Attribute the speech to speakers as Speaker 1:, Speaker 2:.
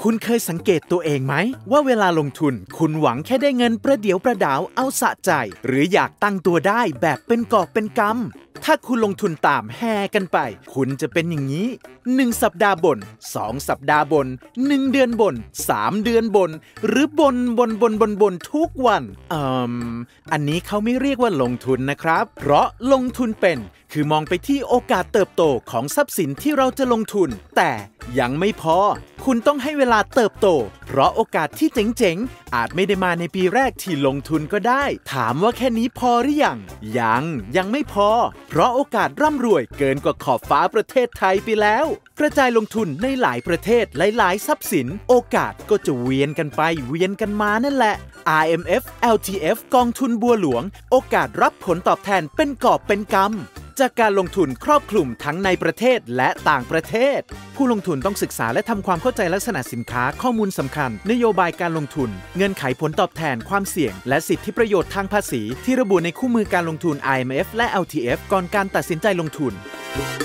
Speaker 1: คุณเคยสังเกตตัวเองไหมว่าเวลาลงทุนคุณหวังแค่ได้เงินประเดี๋ยวประดาวเอาสะใจหรืออยากตั้งตัวได้แบบเป็นกอบเป็นกำถ้าคุณลงทุนตามแห่กันไปคุณจะเป็นอย่างนี้1สัปดาห์บ่น2สัปดาห์บ่น1เดือนบ่น3เดือนบ่นหรือบ่นทุกวันอันนี้เขาไม่เรียกว่าลงทุนนะครับเพราะลงทุนเป็นคือมองไปที่โอกาสเติบโตของทรัพย์สินที่เราจะลงทุนแต่ยังไม่พอคุณต้องให้เวลาเติบโตเพราะโอกาสที่เจ๋งๆอาจไม่ได้มาในปีแรกที่ลงทุนก็ได้ถามว่าแค่นี้พอหรือยังไม่พอเพราะโอกาสร่ำรวยเกินกว่าขอบฟ้าประเทศไทยไปแล้วกระจายลงทุนในหลายประเทศหลายๆทรัพย์สินโอกาสก็จะเวียนกันไปเวียนกันมานั่นแหละ RMF LTF กองทุนบัวหลวงโอกาสรับผลตอบแทนเป็นกอบเป็นกำจากการลงทุนครอบคลุมทั้งในประเทศและต่างประเทศผู้ลงทุนต้องศึกษาและทำความเข้าใจลักษณะสินค้าข้อมูลสำคัญนโยบายการลงทุนเงื่อนไขผลตอบแทนความเสี่ยงและสิทธิประโยชน์ทางภาษีที่ระบุในคู่มือการลงทุน IMF และ LTF ก่อนการตัดสินใจลงทุน